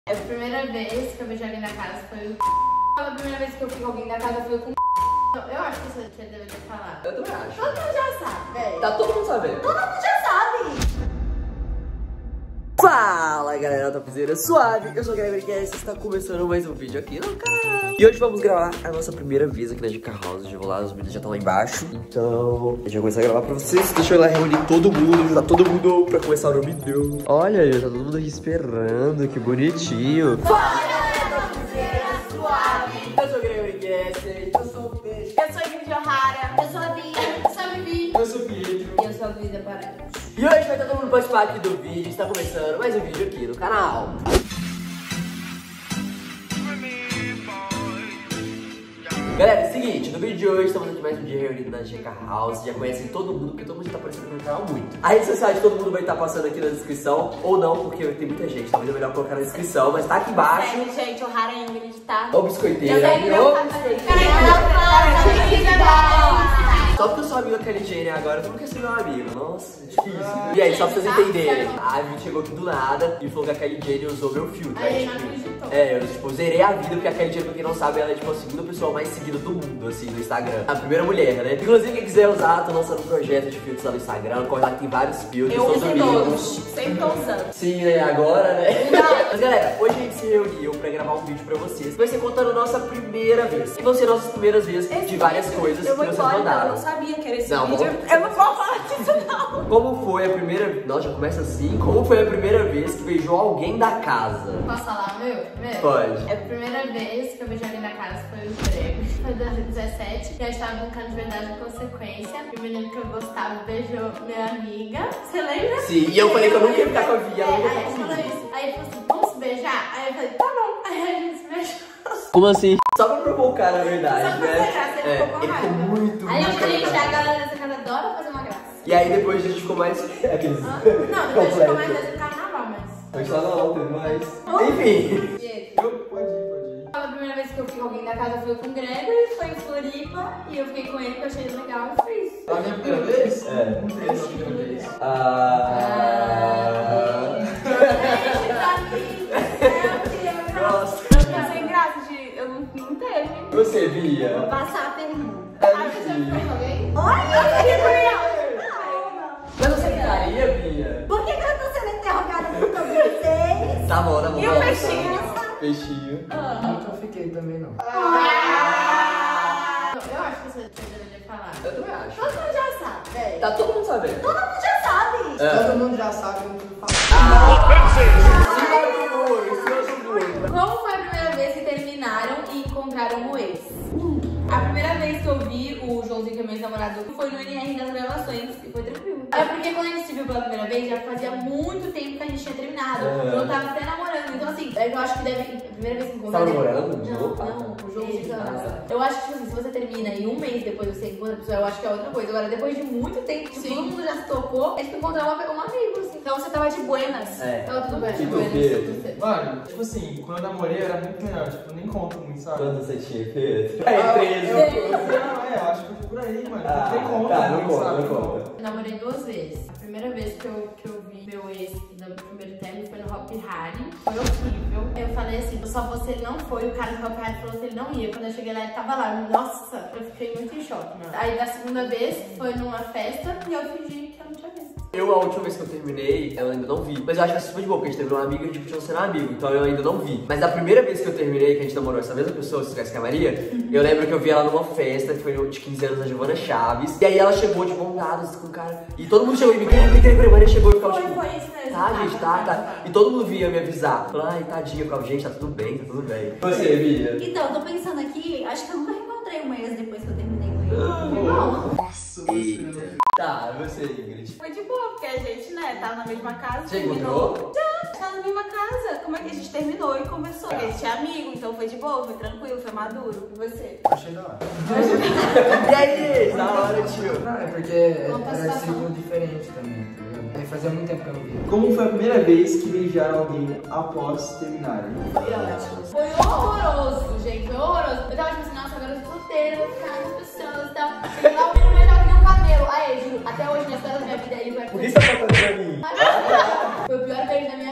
A primeira vez que eu vejo alguém da casa foi o A primeira vez que eu fico com alguém da casa foi com Eu acho que você deveria falar. Eu também acho. Todo mundo já sabe, velho. Tá todo mundo sabendo. Todo mundo já sabe. Fala galera, topzera suave, eu sou o Gregory e está começando mais um vídeo aqui no canal. E hoje vamos gravar a nossa primeira vez aqui na GK House. Já vou lá, os vídeos já estão lá embaixo. Então, a gente vai começar a gravar pra vocês. Deixa eu ir lá reunir todo mundo, ajudar todo mundo pra começar o vídeo. Olha, já tá todo mundo aqui esperando, que bonitinho. Fala galera, topzera suave. Eu sou o Gregory e eu sou o Peixe. Eu sou a Ivy Johara. Eu sou a Bia. Eu sou a Vivi. Eu sou o Pietro. E eu sou a Luísa Paranhos. E hoje vai todo mundo participar aqui do vídeo. Está começando mais um vídeo aqui no canal. Galera, é o seguinte, no vídeo de hoje estamos aqui mais um dia reunido na GK House. Já conhecem todo mundo, porque todo mundo já tá aparecendo no canal muito. A rede social de todo mundo vai estar passando aqui na descrição, ou não, porque tem muita gente. Talvez é melhor colocar na descrição, mas tá aqui embaixo. Sério, gente, o Rara é Ingrid, tá? Ô biscoiteira, só porque eu sou amigo da Kylie Jenner agora, eu não quero ser meu amigo. Nossa, difícil. E aí, só pra vocês entenderem, a Ivy chegou aqui do nada e falou que a Kylie Jenner usou meu filtro. Aí não acreditou. Eu tipo, zerei a vida, porque a Kylie Jenner, pra quem não sabe, ela é tipo a segunda pessoa mais seguida do mundo, assim, no Instagram. A primeira mulher, né? Inclusive, quem quiser usar, tô lançando um projeto de filtros lá no Instagram. Corre lá que tem vários filtros, Eu todos uso amigos. todos, sempre tô usando. Sim, né? Agora, né? Mas galera, hoje a gente se reuniu pra gravar um vídeo pra vocês. Vai ser contando a nossa primeira vez. E vão ser nossas primeiras vezes de várias coisas que vocês mandaram. Eu não sabia que era esse Não, vídeo. vamos- Eu não vou falar disso, não. Como foi a primeira... Nossa, já começa assim. Como foi a primeira vez que beijou alguém da casa? Posso falar meu primeiro? Pode. A primeira vez que eu beijei alguém na casa foi o Grego. Foi em 2017. Já estava brincando de verdade e consequência. O menino que eu gostava beijou minha amiga. Você lembra? Sim, e eu falei que eu não queria ficar com a Via, ela não Aí queria ele ficar falou comigo. isso. Aí ele falou assim, vamos se beijar? Aí eu falei, tá bom. Aí a gente se beijou. Como assim? Só pra provocar, na verdade, Só pra né? pegar, você ficou com ele ficou raiva. muito, Aí eu muito falei, gente, a chateado. galera dessa casa adora fazer uma graça. E aí depois a gente ficou mais... Aqueles... Não, depois ficou mais completo. vezes no carnaval, mas... Foi só não, teve mais. Enfim. Pietro. Pode ir. A primeira vez que eu fiquei com alguém da casa foi com o Gregory, foi em Floripa, e eu fiquei com ele, que eu achei ele legal, e foi isso. A minha primeira vez? É. Não teve a primeira vez. Nossa. Eu fiquei sem graça, eu não teve. Você, Bia? Vou passar a pergunta. Você ficou com alguém? Oi, Mas você ficaria, Bia? Por que eu tô sendo interrogada por todos vocês? Tá bom, tá bom. E o peixinho? Peixinho. Nunca fiquei também, não. Eu acho que você deveria falar. Eu também acho. Todo mundo já sabe, velho. Tá todo mundo sabendo. Todo mundo já sabe. Todo mundo já sabe, eu não preciso falar. Como foi a primeira vez que terminaram e encontraram o ex? A primeira vez que eu vi o Joãozinho, que é meu ex-namorado, foi no NR das gravações e foi tranquilo. É porque quando a gente se viu pela primeira vez, já fazia muito tempo que a gente tinha terminado. Eu tava até namorando, então assim, eu acho que deve... A primeira vez que encontrou... Tava namorando? Não, o Joãozinho. Eu acho que tipo assim, se você termina e um mês depois você encontra a pessoa, eu acho que é outra coisa. Agora, depois de muito tempo, que todo mundo já se tocou, a gente encontrou um amigo, assim. Então você tava de buenas. É. Tava tudo bem. Tipo, buenas, Pedro. tudo certo. Mano, tipo assim, quando eu namorei eu era muito melhor, tipo, eu nem conto muito, sabe? Quando você tinha feito? Eu acho que foi por aí, mano. Não tem como, tá, não muito, conta, sabe? não conta. Eu namorei 2 vezes. A primeira vez que eu vi meu ex no primeiro término foi no Hop Harry. Foi horrível. Eu falei assim, só você não foi. O cara do Hop Harry falou que ele não ia. Quando eu cheguei lá, ele tava lá. Nossa, eu fiquei muito em choque, mano. Aí da segunda vez foi numa festa e eu fingi que eu não tinha visto. A última vez que eu terminei, eu ainda não vi. Mas eu acho que é super de boa, porque a gente teve uma amiga e a gente continua sendo amigo. Então eu ainda não vi. Mas a primeira vez que eu terminei, que a gente namorou essa mesma pessoa, se tivesse que a Maria, eu lembro que eu vi ela numa festa, que foi de 15 anos da Giovana Chaves. E aí ela chegou de mão dadas com o cara. E todo mundo chegou e me Maria chegou e ficava tipo... Foi isso mesmo. Tá, gente, tá. E todo mundo vinha me avisar. Falando, ai, tadinha, com a gente, tá tudo bem, tá tudo bem. Você, Bia? Então, eu tô pensando aqui, acho que eu nunca reencontrei um ex depois que eu terminei com ele. Nossa, Eita. Tá, você, Ingrid. Foi de boa, porque a gente, né, tava na mesma casa. Você terminou. encontrou? Já, tava na mesma casa. Como é que a gente terminou e conversou? Porque a gente é amigo, então foi de boa, foi tranquilo, foi maduro. E você? Achei da hora. E aí, da hora, tio. Não, é porque Conta a era situação. ciclo diferente também, tá ligado? Aí fazia muito tempo que eu não via. Como foi a primeira vez que beijaram alguém após terminarem? Foi horroroso, gente. Foi horroroso. Eu tava tipo assim, nossa, agora eu sou solteira, vou ficar com as pessoas e tal. Cheguei lá, o menino melhor que um cabelo. Aí, juro, até hoje na história da minha vida ele vai... Por que você tá contando pra mim? Foi o pior beijo da minha vida inteira.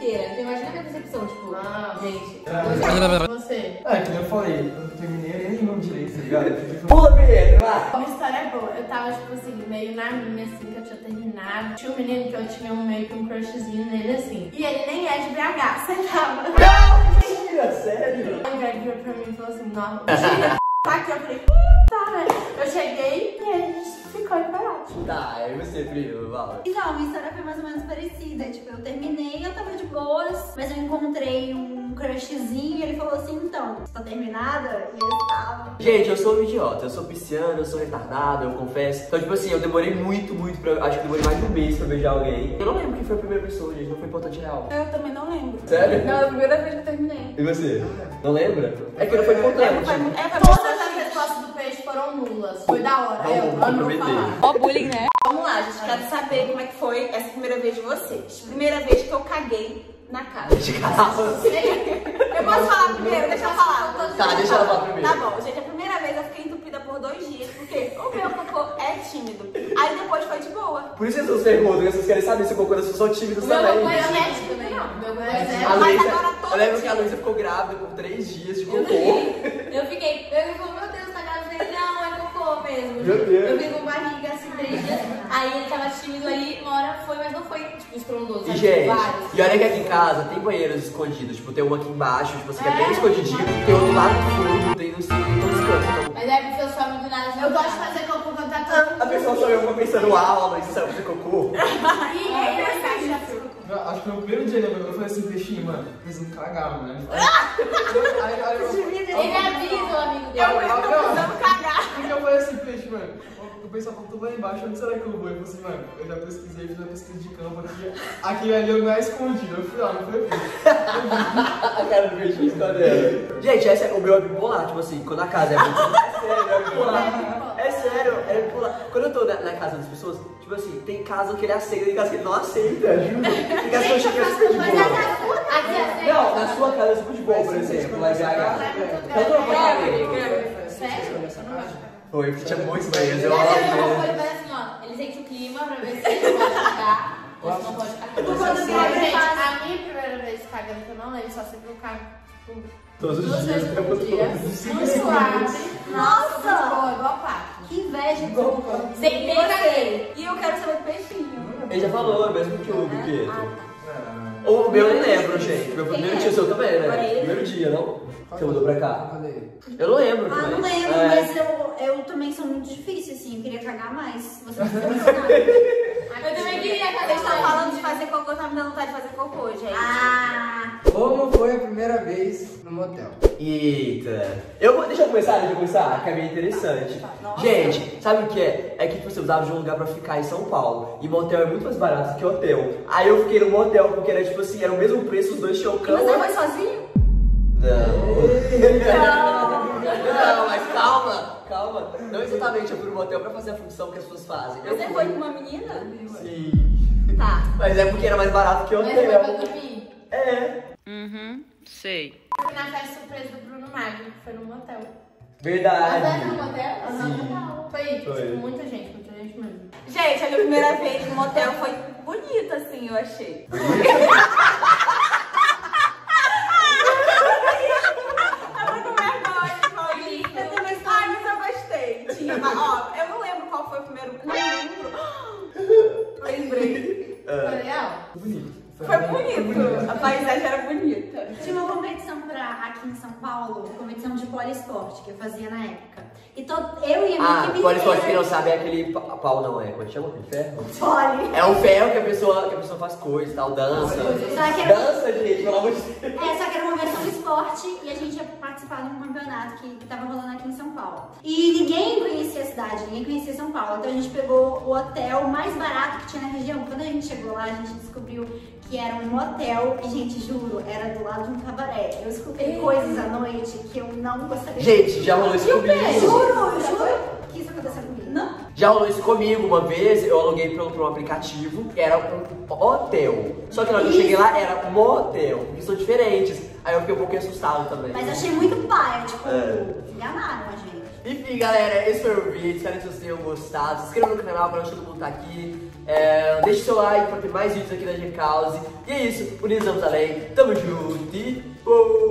inteira. Então imagina a minha decepção, tipo, gente. Você. Que nem eu falei, quando eu terminei, eu nem lembro direito, tá ligado? Pula, Pedro, vai! Uma história boa. Eu tava, tipo assim, meio na minha, assim, que eu tinha terminado. Tinha um menino que eu tinha meio que um crushzinho nele, assim. E ele nem é de BH, você tava. Mentira, sério? Aí ele virou pra mim e falou assim, não, tá aqui, eu falei, tá, né? Eu cheguei e ele ficou embalado. Tá, aí você, primo, vai. Então, a minha história foi mais ou menos parecida. Tipo, eu terminei, eu tava de boas, mas eu encontrei um crushzinho e ele falou assim, então, você tá terminada? E eu estava. Gente, eu sou um idiota, eu sou pisciano, eu sou retardado, eu confesso. Então, tipo assim, eu demorei muito pra... Acho que demorei mais de um mês pra beijar alguém. Eu não lembro quem foi a primeira pessoa, gente, não foi importante real. Eu também não lembro. Sério? Não, é a primeira vez que eu terminei. E você? Não lembra? É que não foi importante. Todas as respostas do peixe foram nulas. Foi da hora. Vamos aproveitar. Ó, bullying, né? Vamos lá, gente. Quero saber como é que foi essa primeira vez de vocês. Primeira vez que eu caguei na casa. Eu posso falar primeiro? Deixa eu falar. Tá, deixa ela falar primeiro. Tá bom, gente. A primeira vez eu fiquei entupida por 2 dias, porque o meu cocô é tímido. Aí depois foi de boa. Por isso vocês perguntam, vocês querem saber se o cocô das pessoas são tímidos também. Meu cético também. Meu cocô é A zero. Mas Luísa, agora todo eu lembro dia. que a Luísa ficou grávida com 3 dias de Eu cocô. fiquei, meu Deus, tá grávida. Ele, não, é cocô mesmo. Meu Deus. Eu fiquei com barriga assim 3 dias. Aí ele tava tímido aí, uma hora foi, mas não foi, tipo, estrondoso. E sabe? gente, Vários. e olha que aqui em casa tem banheiros escondidos. Tipo, tem um aqui embaixo, tipo assim, que é bem escondidinho. Tem outro lá no fundo, tem no cima, em todos os cantos. Então, Mas é porque eu sou amigo do nada. Eu gosto de fazer cocô quando tá todo a pessoa só eu vou pensando, uau, Luísa saiu fazer cocô. Acho que no primeiro dia, né, eu falei assim, peixinho, mano, precisando cagar, mano. Ele avisa o amigo dele. Precisando cagar. Porque eu falei assim, peixe, mano, eu pensava, tô lá embaixo, onde será que eu vou? Eu falei assim, mano, eu já pesquisei, fiz uma pesquisa de campo aqui. Aqui ali não é escondido, eu fui lá, não foi peixe. A cara do peixinho está dela. Gente, esse é o meu é bipolar, tipo assim, quando a casa é muito... É sério, é bipolar. É sério, é bipolar. Quando eu tô na casa das pessoas, tipo assim, tem casa que ele aceita, tem casa que ele não aceita, juro. Tem casa que eu chego super de boa. Não, na sua casa é super de boa, por exemplo, lá em BH. Tanto eu falei. Sério? Foi, porque tinha muitos banheiros, eu Ele amo. faz assim, ó. Ele sente o clima pra ver se ele pode cagar ou se não pode cagar. Gente, a minha primeira vez cagando, que eu não lembro, só sei que eu cago Todos os 2 dias, vezes o tempo por dia. todo. Muito suave. Nossa! Boa, igual pato. Que inveja de você. Sentei e caguei. E eu quero saber do peixinho. Ele já falou, é mesmo que o Pietro. O meu eu nem lembro, gente. Meu primeiro dia, o seu também, né? Primeiro dia, não? Você mudou pra cá? Eu não lembro. Ah, não também. lembro, mas eu também sou muito difícil, assim. Eu queria cagar mais. Você não precisa ensinar. Eu também queria cagar. Vocês estão falando de fazer cocô, tá me dando vontade de fazer cocô, gente. Ah, Como foi a primeira vez no motel? Eita. Deixa eu começar, que é meio interessante. Gente, sabe o que é? É que você precisava de um lugar pra ficar em São Paulo. E motel é muito mais barato que hotel. Aí eu fiquei no motel porque era tipo assim, era o mesmo preço, os dois tinham cama. Você foi sozinho? Não, mas calma. Não exatamente, eu fui no motel pra fazer a função que as pessoas fazem. Eu Você fui. foi com uma menina? Sim. Tá. Mas é porque era mais barato que Mas foi pra hotel. dormir. É. Sei. Fui na festa surpresa do Bruno Magno, que foi no motel. Verdade. A festa no motel? Aham. Foi, Foi. tipo, muita gente mesmo. Gente, a minha primeira vez no motel foi bonita, assim, eu achei. Eu tô com vergonha, Paulista. Ai, mas eu gostei. Tinha, ó, eu não lembro qual foi o primeiro. Não lembro. Lembrei. Foi legal? Bonito. Foi bonito. A paisagem era bonita. tinha uma competição aqui em São Paulo, competição de poliesporte, que eu fazia na época. E eu e a minha equipe poliesporte, quem inteira... não sabe, é aquele pau, não é? Como é que chama? Aquele ferro? Poli. É um ferro que a pessoa faz coisas e tal, dança. Só que era... Dança, gente, pelo amor de Deus. Só que era uma versão do esporte e a gente ia participar de um campeonato que tava rolando aqui em São Paulo. E ninguém conhecia a cidade, ninguém conhecia São Paulo. Então a gente pegou o hotel mais barato que tinha na região. Quando a gente chegou lá, a gente descobriu que era um motel e, gente, juro, era do lado de um cabaré. Eu escutei coisas à noite que eu não gostaria Gente, já rolou isso comigo. Juro que isso aconteceu comigo. Não. Já rolou isso comigo uma vez, eu aluguei por um aplicativo, que era um hotel. Só que na hora que eu cheguei lá, era motel, porque são diferentes. Aí eu fiquei um pouquinho assustado também. Mas eu achei muito paia, tipo, enganaram a gente. Enfim, galera, esse foi o vídeo. Espero que vocês tenham gostado. Se inscreva no canal para todo mundo tá aqui. Deixe seu like para ter mais vídeos aqui da G-Cause. E é isso, unidos vamos além. Tamo junto e...